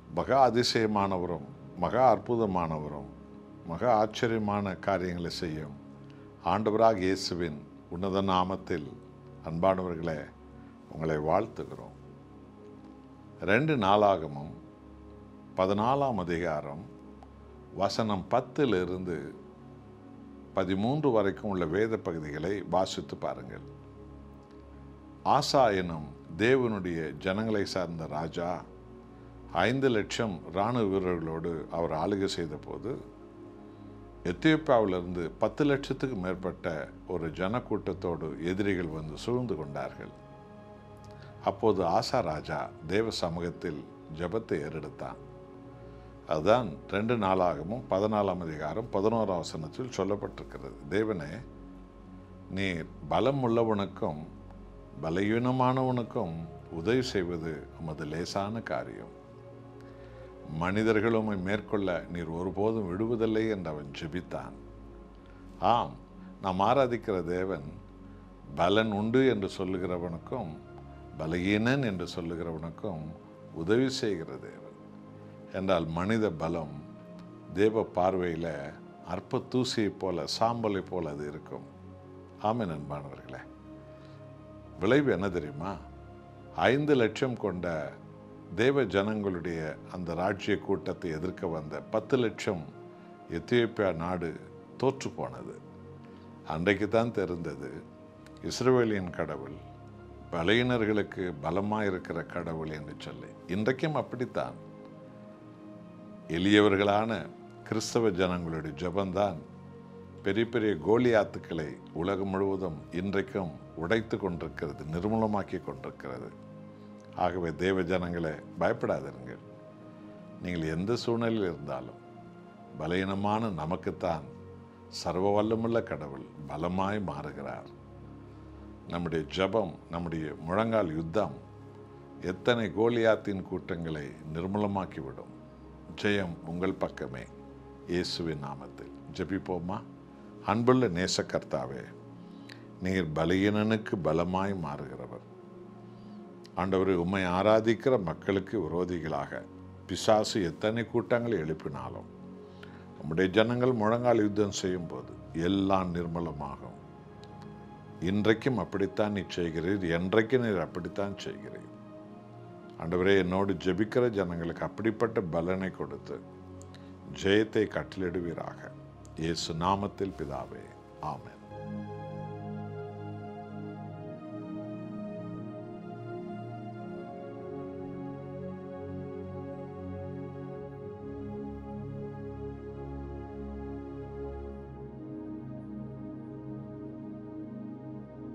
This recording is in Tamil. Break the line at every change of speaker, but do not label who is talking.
மகா அதிசயமானவரும் மகா அற்புதமானவரும் மகா ஆச்சரியமான காரியங்களை செய்யும் ஆண்டவராக இயேசுவின் உன்னத நாமத்தில் அன்பானவர்களே உங்களை வாழ்த்துகிறோம். 2 நாளாகமும் 14ஆம் அதிகாரம் வசனம் 10 13 வரைக்கும் உள்ள வேத பகுதிகளை வாசித்து பாருங்கள். ஆசா எனும் தேவனுடைய ஜனங்களை சார்ந்த ராஜா 5 லட்சம் இராணுவ வீரர்களோடு அவர் ஆளுகை செய்த போது எத்தியோப்பியாவிலிருந்து 10 லட்சத்துக்கு மேற்பட்ட ஒரு ஜனக்கூட்டத்தோடு எதிரிகள் வந்து சூழ்ந்து கொண்டார்கள். அப்போது ஆசா ராஜா தேவ சமூகத்தில் ஜெபத்தை ஏறெடுத்தான். அதுதான் 2 நாளாகமும் 14ஆம் அதிகாரம் 11ஆம் வசனத்தில் சொல்லப்பட்டிருக்கிறது. தேவனே, நீர் பலம் உள்ளவனுக்கும் பலவீனமானவனுக்கும் உதவி செய்வது உமது லேசான காரியம். மனிதர்கள் உம்மை மேற்கொள்ள நீர் ஒருபோதும் விடுவதில்லை என்று அவன் ஜெபித்தான். ஆம், நாம் ஆராதிக்கிற தேவன் பலன் உண்டு என்று சொல்லுகிறவனுக்கும் பலகீனன் என்று சொல்லுகிறவனுக்கும் உதவி செய்கிற தேவன் என்றால் மனித பலம் தேவ பார்வையில் அற்ப தூசியை போல சாம்பலை போல அது இருக்கும். ஆமென் அன்பானவர்களே, விளைவு என்ன தெரியுமா? 5 லட்சம் கொண்ட தேவ ஜனங்களுடைய அந்த ராஜ்ய கூட்டத்தை எதிர்க்க வந்த 10 லட்சம் எத்தியோப்பியா நாடு தோற்று போனது. அன்றைக்கு தான் தெரிந்தது இஸ்ரவேலின் கடவுள் பலவீனர்களுக்கு பலமாக இருக்கிற கடவுள் என்று சொல்லி. இன்றைக்கும் அப்படித்தான் எளியவர்களான கிறிஸ்தவ ஜனங்களுடைய ஜபந்தான் பெரிய பெரிய கோலியாத்துக்களை உலகம் முழுவதும் இன்றைக்கும் உடைத்து கொண்டிருக்கிறது, நிர்மூலமாக்கி கொண்டிருக்கிறது. ஆகவே தேவ ஜனங்களே, பயப்படாதிருங்கள். நீங்கள் எந்த சூழ்நிலையில் இருந்தாலும் பலவீனமான நமக்குத்தான் சர்வ வல்லமுள்ள கடவுள் பலமாய் மாறுகிறார். நம்முடைய ஜபம், நம்முடைய முழங்கால் யுத்தம் எத்தனை கோலியாத்தின் கூட்டங்களை நிர்மூலமாக்கிவிடும். ஜெயம் உங்கள் பக்கமே. இயேசுவின் நாமத்தில் ஜெபிப்போமா? அன்புள்ள நேசக்கர்த்தாவே, நீர் பலவீனனுக்கு பலமாய் மாறுகிறவர். ஆண்டவரை, உம்மை ஆராதிக்கிற மக்களுக்கு விரோதிகளாக பிசாசு எத்தனை கூட்டங்களை எழுப்பினாலும் நம்முடைய ஜனங்கள் முழங்கால் யுத்தம் செய்யும் போது எல்லாம் நிர்மலமாகும். இன்றைக்கும் அப்படித்தான் நீ செய்கிறீர், என்றைக்கு நீர் அப்படித்தான் செய்கிறீர். ஆண்டவரே, என்னோடு ஜெபிக்கிற ஜனங்களுக்கு அப்படிப்பட்ட பலனை கொடுத்து ஜெயத்தை கட்டளிடுவீராக. இயேசு நாமத்தில் பிதாவே, ஆமென்.